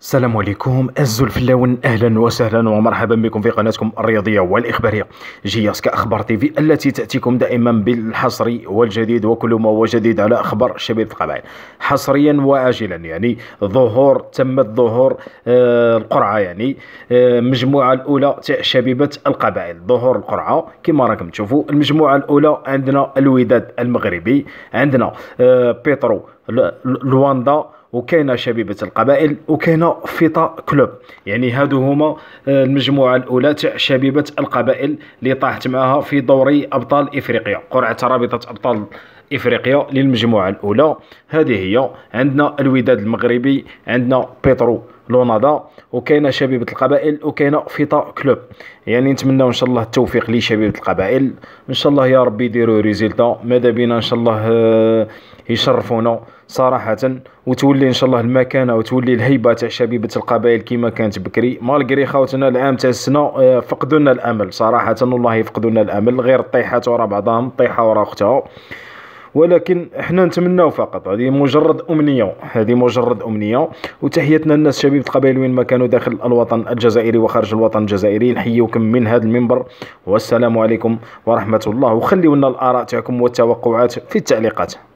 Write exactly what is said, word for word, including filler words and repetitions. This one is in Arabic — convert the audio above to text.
السلام عليكم الزلفلاون، اهلا وسهلا ومرحبا بكم في قناتكم الرياضيه والاخباريه جياسك اخبار تيفي التي تاتيكم دائما بالحصري والجديد وكل ما هو جديد على اخبار شبيبه القبائل حصريا واجلا. يعني ظهور تمت ظهور آه القرعه، يعني آه المجموعه الاولى تاع شبيبه القبائل. ظهور القرعه كما راكم تشوفوا. المجموعه الاولى عندنا الوداد المغربي، عندنا آه بيترو لواندا، وكاينه شبيبه القبائل، وكاينه فيتا كلوب. يعني هادو هما المجموعه الاولى تاع شبيبه القبائل اللي طاحت معها في دوري ابطال افريقيا، قرعه رابطه ابطال افريقيا للمجموعه الاولى. هذه هي عندنا الوداد المغربي، عندنا بيترو لونادا، وكاينه شبيبه القبائل، وكاينه فيتا كلوب. يعني نتمنى ان شاء الله التوفيق لشبيبه القبائل، ان شاء الله يا ربي يديروا ريزلتا. ماذا بينا ان شاء الله يشرفونا صراحه، وتولي ان شاء الله المكانه وتولي الهيبه تاع شبيبه القبائل كما كانت بكري. مالغري خاوتنا العام تاع السنه فقدوا لنا الامل صراحه، والله يفقدوا لنا الامل، غير طيحات ورا بعضهم، طيحه ورا اختها. ولكن احنا نتمناو فقط، هذه مجرد امنيه، هذه مجرد امنيه. وتحياتنا الناس شبيبه القبائل وين ما كانوا داخل الوطن الجزائري وخارج الوطن الجزائري، نحييكم من هذا المنبر، والسلام عليكم ورحمه الله. وخليونا الاراء تاعكم والتوقعات في التعليقات.